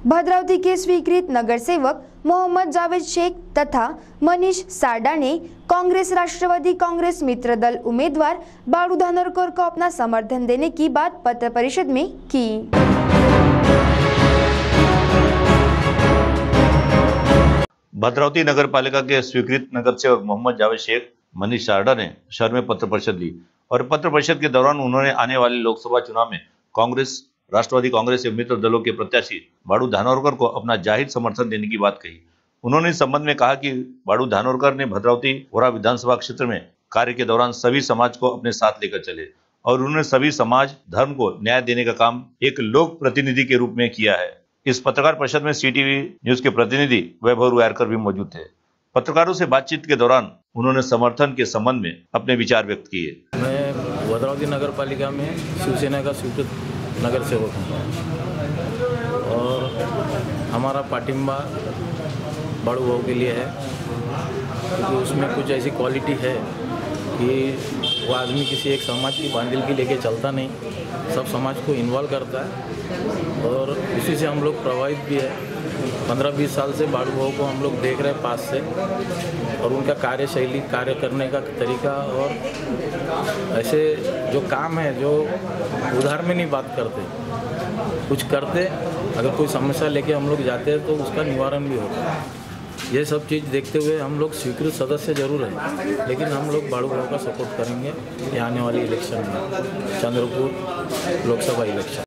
भद्रावती के स्वीकृत नगर सेवक मोहम्मद जावेद शेख तथा मनीष सारडा ने कांग्रेस राष्ट्रवादी कांग्रेस मित्र दल उम्मीदवार बाळू धानोरकर को अपना समर्थन देने की बात पत्र परिषद में की। भद्रावती नगर पालिका के स्वीकृत नगर सेवक मोहम्मद जावेद शेख मनीष सारडा ने शहर में पत्र परिषद ली और पत्र परिषद के दौरान उन्होंने आने वाले लोकसभा चुनाव में कांग्रेस राष्ट्रवादी कांग्रेस के मित्र दलों के प्रत्याशी बाळू धानोरकर को अपना जाहिर समर्थन देने की बात कही। उन्होंने इस संबंध में कहा कि बाळू धानोरकर ने भद्रावती वोरा विधानसभा क्षेत्र में कार्य के दौरान सभी समाज को अपने साथ लेकर चले और उन्होंने सभी समाज धर्म को न्याय देने का काम एक लोक प्रतिनिधि के रूप में किया है। इस पत्रकार परिषद में सीटीवी न्यूज के प्रतिनिधि वैभव रुयारकर भी मौजूद थे। पत्रकारों से बातचीत के दौरान उन्होंने समर्थन के संबंध में अपने विचार व्यक्त किए। मैं भद्रावती नगर पालिका में शिवसेना का स्वीकृत नगर सेवक हूँ और हमारा पाटिंबा बाळू भाऊ के लिए है क्योंकि उसमें कुछ ऐसी क्वालिटी है कि वो आदमी किसी एक समाज की बांडिल की लेके चलता नहीं, सब समाज को इन्वॉल्व करता है और उसी से हम लोग प्रभावित भी है। 15-20 साल से बाळू भाऊ को हम लोग देख रहे हैं पास से और उनका कार्यशैली, कार्य करने का तरीका और ऐसे जो काम है जो उधार में नहीं बात करते, कुछ करते, अगर कोई समस्या लेके हम लोग जाते हैं तो उसका निवारण भी होता है। ये सब चीज़ देखते हुए हम लोग स्वीकृत सदस्य जरूर हैं, लेकिन हम लोग बाळू भाऊ का सपोर्ट करेंगे ये आने वाली इलेक्शन में, चंद्रपुर लोकसभा इलेक्शन।